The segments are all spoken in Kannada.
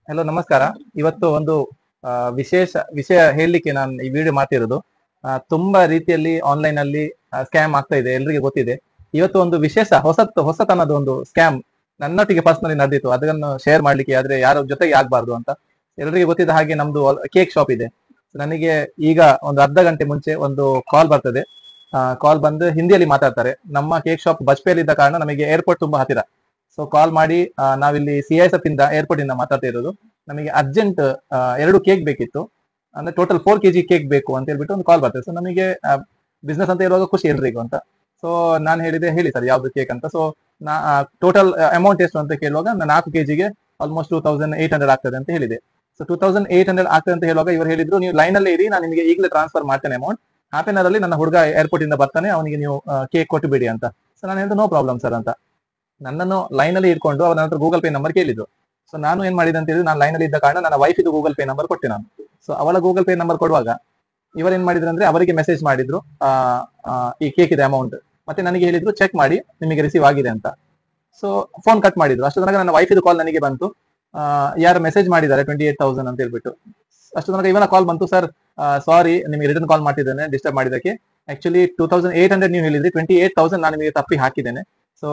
ಹಲೋ ನಮಸ್ಕಾರ. ಇವತ್ತು ಒಂದು ವಿಶೇಷ ವಿಷಯ ಹೇಳಲಿಕ್ಕೆ ನಾನು ಈ ವಿಡಿಯೋ ಮಾಡ್ತಿರೋದು. ತುಂಬಾ ರೀತಿಯಲ್ಲಿ ಆನ್ಲೈನ್ ಅಲ್ಲಿ ಸ್ಕ್ಯಾಮ್ ಆಗ್ತಾ ಇದೆ, ಎಲ್ರಿಗೂ ಗೊತ್ತಿದೆ. ಇವತ್ತು ಒಂದು ವಿಶೇಷ ಹೊಸತನದ ಒಂದು ಸ್ಕ್ಯಾಮ್ ನನ್ನೊಟ್ಟಿಗೆ ಪರ್ಸನಲಿ ನಡೆದಿತ್ತು. ಅದನ್ನು ಶೇರ್ ಮಾಡ್ಲಿಕ್ಕೆ, ಆದ್ರೆ ಯಾರ ಜೊತೆಗೆ ಆಗ್ಬಾರ್ದು ಅಂತ. ಎಲ್ರಿಗೂ ಗೊತ್ತಿದ್ದ ಹಾಗೆ ನಮ್ದು ಕೇಕ್ ಶಾಪ್ ಇದೆ. ನನಗೆ ಈಗ ಒಂದು ಅರ್ಧ ಗಂಟೆ ಮುಂಚೆ ಒಂದು ಕಾಲ್ ಬರ್ತದೆ. ಕಾಲ್ ಬಂದು ಹಿಂದಿಯಲ್ಲಿ ಮಾತಾಡ್ತಾರೆ. ನಮ್ಮ ಕೇಕ್ ಶಾಪ್ ಬಜ್ಪೇಲ್ ಇದ್ದ ಕಾರಣ ನಮಗೆ ಏರ್ಪೋರ್ಟ್ ತುಂಬಾ ಹತ್ತಿರ. ಸೊ ಕಾಲ್ ಮಾಡಿ, ನಾವಿಲ್ಲಿ CISF ಇಂದ ಏರ್ಪೋರ್ಟ್ ಇಂದ ಮಾತಾಡ್ತಾ ಇರೋದು. ನಮಗೆ ಅರ್ಜೆಂಟ್ 2 ಕೇಕ್ ಬೇಕಿತ್ತು, ಅಂದ್ರೆ ಟೋಟಲ್ 4 kg ಕೇಕ್ ಬೇಕು ಅಂತ ಹೇಳ್ಬಿಟ್ಟು ಒಂದು ಕಾಲ್ ಬರ್ತದೆ. ಸೊ ನಮಗೆ ಬಿಸ್ನೆಸ್ ಅಂತ ಇರುವಾಗ ಖುಷಿ ಎಲ್ರಿಗೂ ಅಂತ. ಸೊ ನಾನು ಹೇಳಿದೆ, ಹೇಳಿ ಸರ್ ಯಾವ್ದು ಕೇಕ್ ಅಂತ. ಸೊ ಟೋಟಲ್ ಅಮೌಂಟ್ ಎಷ್ಟು ಅಂತ ಕೇಳುವಾಗ 4 kgಗೆ ಆಲ್ಮೋಸ್ಟ್ 2800 ಆಗ್ತದೆ ಅಂತ ಹೇಳಿದೆ. ಸೊ 2800 ಆಗ್ತದೆ ಅಂತ ಹೇಳುವಾಗ ಇವರು ಹೇಳಿದ್ರು, ನೀವು ಲೈನ್ ಅಲ್ಲೇ ಇರಿ, ನಾನು ನಿಮಗೆ ಈಗಲೇ ಟ್ರಾನ್ಸ್ಫರ್ ಮಾಡ್ತೇನೆ ಅಮೌಂಟ್. ಹಾಫ್ ಅನ್ ಅವರ್ ಅಲ್ಲಿ ನನ್ನ ಹುಡುಗ ಏರ್ಪೋರ್ಟ್ ಇಂದ ಬರ್ತಾನೆ, ಅವನಿಗೆ ನೀವು ಕೇಕ್ ಕೊಟ್ಟು ಬಿಡಿ ಅಂತ. ಸೊ ನಾನು ಹೇಳಿದ್ದು ನೋ ಪ್ರಾಬ್ಲಮ್ ಸರ್ ಅಂತ. ನನ್ನನ್ನು ಲೈನ್ ಅಲ್ಲಿ ಇಟ್ಕೊಂಡು ಅವರ ನಂತರ ಗೂಗಲ್ ಪೇ ನಂಬರ್ ಕೇಳಿದ್ರು. ಸೊ ನಾನು ಏನ್ ಮಾಡಿದೆ ಅಂತ ಹೇಳಿದ್ರೆ, ನಾನು ಲೈನ್ ಅಲ್ಲಿ ಇದ್ದ ಕಾರಣ ನನ್ನ ವೈಫ್ ಇದು ಗೂಗಲ್ ಪೇ ನಂಬರ್ ಕೊಟ್ಟೆ ನಾನು. ಸೊ ಅವಳ ಗೂಗಲ್ ಪೇ ನಂಬರ್ ಕೊಡುವಾಗ ಇವರು ಏನ್ ಮಾಡಿದ್ರು ಅಂದ್ರೆ, ಅವರಿಗೆ ಮೆಸೇಜ್ ಮಾಡಿದ್ರು ಈ ಕೇಕ್ ಇದೆ ಅಮೌಂಟ್, ಮತ್ತೆ ನನಗೆ ಹೇಳಿದ್ರು ಚೆಕ್ ಮಾಡಿ ನಿಮಗೆ ರಿಸೀವ್ ಆಗಿದೆ ಅಂತ. ಸೊ ಫೋನ್ ಕಟ್ ಮಾಡಿದ್ರು. ಅಷ್ಟು ತನಕ ನನ್ನ ವೈಫ್ ಇದು ಕಾಲ್ ನನಗೆ ಬಂತು, ಯಾರು ಮೆಸೇಜ್ ಮಾಡಿದ್ದಾರೆ 28,000 ಅಂತ ಹೇಳ್ಬಿಟ್ಟು. ಅಷ್ಟು ತನಕ ಇವನ ಕಾಲ್ ಬಂತು, ಸರ್ ಸಾರಿ ನಿಮಗೆ ರಿಟರ್ನ್ ಕಾಲ್ ಮಾಡ್ತಿದ್ದೇನೆ ಡಿಸ್ಟರ್ಬ್ ಮಾಡಿದಕ್ಕೆ. ಆಕ್ಚುಲಿ 2800 ನೀವು ಹೇಳಿದ್ರಿ, 28,000 ನಾನು ನಿಮಗೆ ತಪ್ಪಿ ಹಾಕಿದ್ದೇನೆ. ಸೊ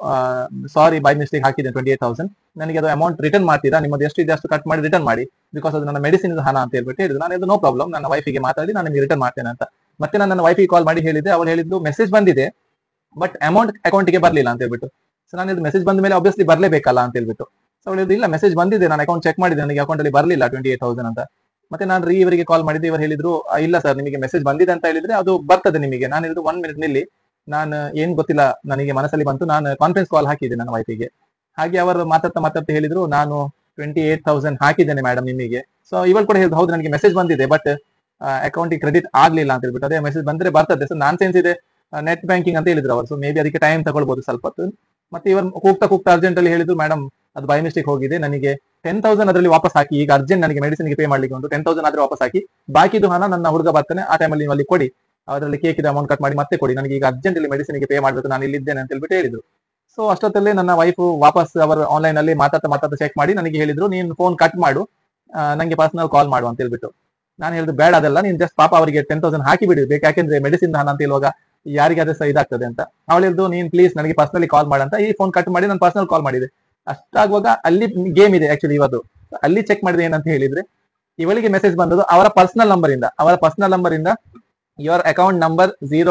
ಸಾರಿ, ಬೈ ಮಿಸ್ಟೇಕ್ ಹಾಕಿದ್ದೇನೆ 28,000. ನನಗೆ ಅದು ಅಮೌಂಟ್ ರಿಟರ್ನ್ ಮಾಡ್ತೀರಾ? ನಿಮ್ಮದು ಎಷ್ಟು ಇದೆ ಅಷ್ಟು ಕಟ್ ಮಾಡಿ ರಿಟರ್ನ್ ಮಾಡಿ, ಬಿಕಾಸ್ ಅದು ನನ್ನ ಮೆಡಿಸಿನ್ ಹಣ ಅಂತ ಹೇಳ್ಬಿಟ್ಟು ಹೇಳಿದ್ರು. ನಾನು ಇದು ನೋ ಪ್ರಾಬ್ಲಮ್, ನನ್ನ ವೈಫಿಗೆ ಮಾತಾಡಿ ನಾನು ನಿಮಗೆ ರಿಟರ್ನ್ ಮಾಡ್ತೇನೆ ಅಂತ. ಮತ್ತೆ ನಾನು ನನ್ನ ವೈಫಿಗೆ ಕಾಲ್ ಮಾಡಿ ಹೇಳಿದ್ದೆ. ಅವಳು ಹೇಳಿದ್ದು ಮೆಸೇಜ್ ಬಂದಿದೆ ಬಟ್ ಅಮೌಂಟ್ ಅಕೌಂಟ್ಗೆ ಬರಲಿಲ್ಲ ಅಂತ ಹೇಳ್ಬಿಟ್ಟು. ಸೊ ನಾನು ಇದು ಮೆಸೇಜ್ ಬಂದ ಮೇಲೆ ಆಬ್ವಿಯಸ್ಲಿ ಬರಲೇಬೇಕಲ್ಲ ಅಂತ ಹೇಳ್ಬಿಟ್ಟು. ಸೊ ಅವಳು ಇಲ್ಲ ಮೆಸೇಜ್ ಬಂದಿದೆ, ನಾನು ಅಕೌಂಟ್ ಚೆಕ್ ಮಾಡಿದೆ, ನನಗೆ ಅಕೌಂಟ್ ಅಲ್ಲಿ ಬರಲಿಲ್ಲ 28,000 ಅಂತ. ಮತ್ತೆ ನಾನು ಇವರಿಗೆ ಕಾಲ್ ಮಾಡಿದ್ದೆ. ಇವರು ಹೇಳಿದ್ರು ಇಲ್ಲ ಸರ್, ನಿಮಗೆ ಮೆಸೇಜ್ ಬಂದಿದೆ ಅಂತ ಹೇಳಿದ್ರೆ ಅದು ಬರ್ತದೆ ನಿಮಗೆ. ನಾನು ಹೇಳಿದ್ರು 1 minute ನಿಲ್ಲಿ, ನಾನು ಏನ್ ಗೊತ್ತಿಲ್ಲ, ನನಗೆ ಮನಸ್ಸಲ್ಲಿ ಬಂತು, ನಾನು ಕಾನ್ಫರೆನ್ಸ್ ಕಾಲ್ ಹಾಕಿದ್ದೆ ನನ್ನ ವೈಫಿಗೆ. ಹಾಗೆ ಅವರು ಮಾತಾಡ್ತಾ ಹೇಳಿದ್ರು, ನಾನು 28,000 ಹಾಕಿದ್ದೇನೆ ಮೇಡಮ್ ನಿಮಗೆ. ಸೊ ಇವಳು ಕೂಡ ಹೇಳಿದ್ರು, ಹೌದು ನನಗೆ ಮೆಸೇಜ್ ಬಂದಿದೆ ಬಟ್ ಅಕೌಂಟಿಗೆ ಕ್ರೆಡಿಟ್ ಆಗ್ಲಿಲ್ಲ ಅಂತ ಹೇಳ್ಬಿಟ್ಟು. ಅದೇ ಮೆಸೇಜ್ ಬಂದ್ರೆ ಬರ್ತದೆ. ಸೊ ನಾನ್ ಸೆನ್ಸ್ ಇದೆ, ನೆಟ್ ಬ್ಯಾಂಕಿಂಗ್ ಅಂತ ಹೇಳಿದ್ರು ಅವರು. ಸೊ ಮೇ ಬಿ ಅದಕ್ಕೆ ಟೈಮ್ ತಗೊಳ್ಬಹುದು ಸ್ವಲ್ಪ ಹೊತ್ತು. ಮತ್ತೆ ಇವರು ಕೂಗ್ತಾ ಅರ್ಜೆಂಟ್ ಅಲ್ಲಿ ಹೇಳಿದ್ರು, ಮೇಡಮ್ ಅದು ಬೈ ಮಿಸ್ಟೇಕ್ ಹೋಗಿದೆ, ನನಗೆ 10,000 ಅದರಲ್ಲಿ ವಾಪಸ್ ಹಾಕಿ, ಈಗ ಅರ್ಜೆಂಟ್ ನನಗೆ ಮೆಡಿಸಿನ್ಗೆ ಪೇ ಮಾಡ್ಲಿಕ್ಕೆ ಉಂಟು, 10,000 ಆದ್ರೆ ವಾಪಸ್ ಹಾಕಿ, ಬಾಕಿದು ಹಣ ನನ್ನ ಹುಡುಗ ಬರ್ತಾನೆ ಆ ಟೈಮಲ್ಲಿ ನೀವು ಅಲ್ಲಿ ಕೊಡಿ, ಅದರಲ್ಲಿ ಕೇಕ್ ಇದೆ ಅಮೌಂಟ್ ಕಟ್ ಮಾಡಿ ಮತ್ತೆ ಕೊಡಿ, ನನಗೆ ಈಗ ಅರ್ಜೆಂಟ್ ಇಲ್ಲಿ ಮೆಡಿಸಿನ್ಗೆ ಪೇ ಮಾಡ್ಬೇಕು, ನಾನು ಇಲ್ಲಿದ್ದೇನೆ ಅಂತ ಹೇಳ್ಬಿಟ್ಟು ಹೇಳಿದ್ರು. ಸೊ ಅಷ್ಟೊತ್ತಲ್ಲಿ ನನ್ನ ವೈಫ್ ವಾಪಸ್ ಅವರು ಆನ್ಲೈನ್ ಅಲ್ಲಿ ಮಾತಾಡ್ತಾ ಚೆಕ್ ಮಾಡಿ ನನಗೆ ಹೇಳಿದ್ರು, ನೀನು ಫೋನ್ ಕಟ್ ಮಾಡು, ನಂಗೆ ಪರ್ಸನಲ್ ಕಾಲ್ ಮಾಡು ಅಂತ ಹೇಳ್ಬಿಟ್ಟು. ನಾನು ಹೇಳಿದ್ರು ಬೇಡ, ಅದಲ್ಲ, ನೀನ್ ಜಸ್ಟ್ ಪಾಪ ಅವರಿಗೆ 10,000 ಹಾಕಿ ಬಿಡಿ ಬೇಕು, ಯಾಕೆಂದ್ರೆ ಮೆಡಿಸಿನ್ ಹಣ ಅಂತ ಹೇಳುವಾಗ ಯಾರಿಗಾದ್ರೆ ಸಹ ಇದಾಗ್ತದೆ ಅಂತ. ಅವಳು ಹೇಳಿದ್ರು, ನೀನ್ ಪ್ಲೀಸ್ ನನಗೆ ಪರ್ಸನಲಿ ಕಾಲ್ ಮಾಡಂತ. ಈ ಫೋನ್ ಕಟ್ ಮಾಡಿ ನಾನು ಪರ್ಸನಲ್ ಕಾಲ್ ಮಾಡಿದೆ. ಅಷ್ಟಾಗುವಾಗ ಅಲ್ಲಿ ಗೇಮ್ ಇದೆ ಆಕ್ಚುಲಿ ಇವತ್ತು. ಅಲ್ಲಿ ಚೆಕ್ ಮಾಡಿದೆ ಏನಂತ ಹೇಳಿದ್ರೆ, ಇವಳಿಗೆ ಮೆಸೇಜ್ ಬಂದದ್ದು ಅವರ ಪರ್ಸನಲ್ ನಂಬರ್ ಇಂದ ಯುವರ್ ಅಕೌಂಟ್ ನಂಬರ್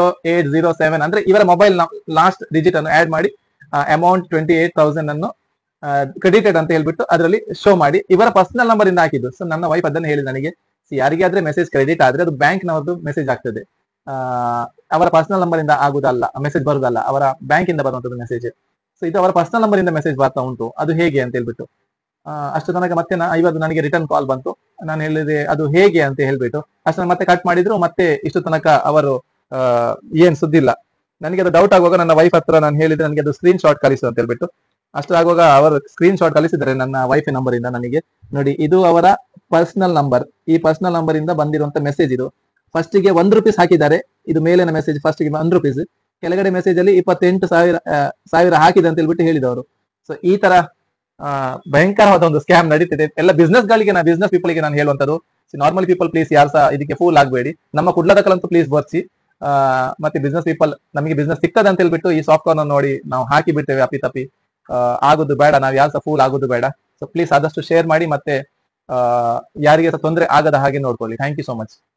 0807 ಅಂದ್ರೆ ಇವರ ಮೊಬೈಲ್ ಲಾಸ್ಟ್ ಡಿಜಿಟ್ ಅನ್ನು ಆಡ್ ಮಾಡಿ ಅಮೌಂಟ್ 28,000 ಅನ್ನು ಕ್ರೆಡಿಟೆಡ್ ಅಂತ ಹೇಳ್ಬಿಟ್ಟು ಅದರಲ್ಲಿ ಶೋ ಮಾಡಿ ಇವರ ಪರ್ಸನಲ್ ನಂಬರ್ ಇಂದ ಹಾಕಿದ್ದು. ಸೊ ನನ್ನ ವೈಫ್ ಅದನ್ನು ಹೇಳಿ ನನಗೆ, ಯಾರಿಗಾದ್ರೆ ಮೆಸೇಜ್ ಕ್ರೆಡಿಟ್ ಆದ್ರೆ ಅದು ಬ್ಯಾಂಕ್ ನವರದ್ದು ಮೆಸೇಜ್ ಆಗ್ತದೆ, ಅವರ ಪರ್ಸನಲ್ ನಂಬರ್ ಇಂದ ಆಗುದಲ್ಲ, ಮೆಸೇಜ್ ಬರುದಲ್ಲ, ಅವರ ಬ್ಯಾಂಕ್ ಇಂದ ಬರುವಂತದ್ದು ಮೆಸೇಜ್. ಸೊ ಇದು ಅವರ ಪರ್ಸನಲ್ ನಂಬರ್ ಇಂದ ಮೆಸೇಜ್ ಬರ್ತಾ ಉಂಟು, ಅದು ಹೇಗೆ ಅಂತ ಹೇಳ್ಬಿಟ್ಟು. ಅಷ್ಟು ತನಕ ಮತ್ತೆ ಇವತ್ತು ನನಗೆ ರಿಟರ್ನ್ ಕಾಲ್ ಬಂತು. ನಾನು ಹೇಳಿದೆ ಅದು ಹೇಗೆ ಅಂತ ಹೇಳ್ಬಿಟ್ಟು. ಅಷ್ಟು ಮತ್ತೆ ಕಟ್ ಮಾಡಿದ್ರು. ಮತ್ತೆ ಇಷ್ಟು ತನಕ ಅವರು ಏನ್ ಸುದ್ದಿಲ್ಲ. ನನಗೆ ಅದು ಡೌಟ್ ಆಗುವಾಗ ನನ್ನ ವೈಫ್ ಹತ್ರ ನಾನು ಹೇಳಿದ್ರೆ, ನನಗೆ ಅದು ಸ್ಕ್ರೀನ್ ಶಾಟ್ ಕಳಿಸು ಅಂತ ಹೇಳ್ಬಿಟ್ಟು. ಅಷ್ಟು ಆಗುವಾಗ ಅವರು ಸ್ಕ್ರೀನ್ ಶಾಟ್ ಕಳಿಸಿದ್ದಾರೆ ನನ್ನ ವೈಫ್ ನಂಬರ್ ಇಂದ ನನಗೆ. ನೋಡಿ, ಇದು ಅವರ ಪರ್ಸನಲ್ ನಂಬರ್, ಈ ಪರ್ಸನಲ್ ನಂಬರ್ ಇಂದ ಬಂದಿರುವಂತ ಮೆಸೇಜ್ ಇದು. ಫಸ್ಟ್ ಗೆ 1 ರೂಪೀಸ್ ಹಾಕಿದ್ದಾರೆ, ಇದು ಮೇಲಿನ ಮೆಸೇಜ್. ಫಸ್ಟ್ ಗೆ 1 ರೂಪೀಸ್, ಕೆಳಗಡೆ ಮೆಸೇಜ್ ಅಲ್ಲಿ 28,000 ಹಾಕಿದೆ ಅಂತ ಹೇಳ್ಬಿಟ್ಟು ಹೇಳಿದವರು. ಸೊ ಈ ತರ ಭಯಂಕರವಾದ ಒಂದು ಸ್ಕ್ಯಾಮ್ ನಡೀತಿದೆ ಎಲ್ಲ ಬಿಸ್ನೆಸ್ ಪೀಪಲ್ ಗೆ ನಾನು ಹೇಳುವಂತದ್ದು, ನಾರ್ಮಲ್ ಪೀಪಲ್ ಪ್ಲೀಸ್ ಯಾರು ಸಹ ಇದಕ್ಕೆ ಫೂಲ್ ಆಗಬೇಡಿ. ನಮ್ಮ ಕುಡ್ಲದಕ್ಕಂತೂ ಪ್ಲೀಸ್ ಬರ್ಸಿ. ಮತ್ತೆ ಬಿಸ್ನೆಸ್ ಪೀಪಲ್, ನಮಗೆ ಬಿಸ್ನೆಸ್ ಸಿಕ್ಕದ ಅಂತ ಹೇಳ್ಬಿಟ್ಟು ಈ ಸಾಫ್ಟ್ವೇರ್ ನೋಡಿ ನಾವು ಹಾಕಿ ಬಿಡ್ತೇವೆ ಅಪ್ಪಿ ಆಗುದು ಬೇಡ, ನಾವು ಯಾರು ಸಹ ಫೂಲ್ ಆಗುದು ಬೇಡ. ಸೊ ಪ್ಲೀಸ್ ಆದಷ್ಟು ಶೇರ್ ಮಾಡಿ, ಮತ್ತೆ ಯಾರಿಗೆ ಸಹ ತೊಂದರೆ ಆಗದ ಹಾಗೆ ನೋಡ್ಕೊಳ್ಳಿ. Thank you so much.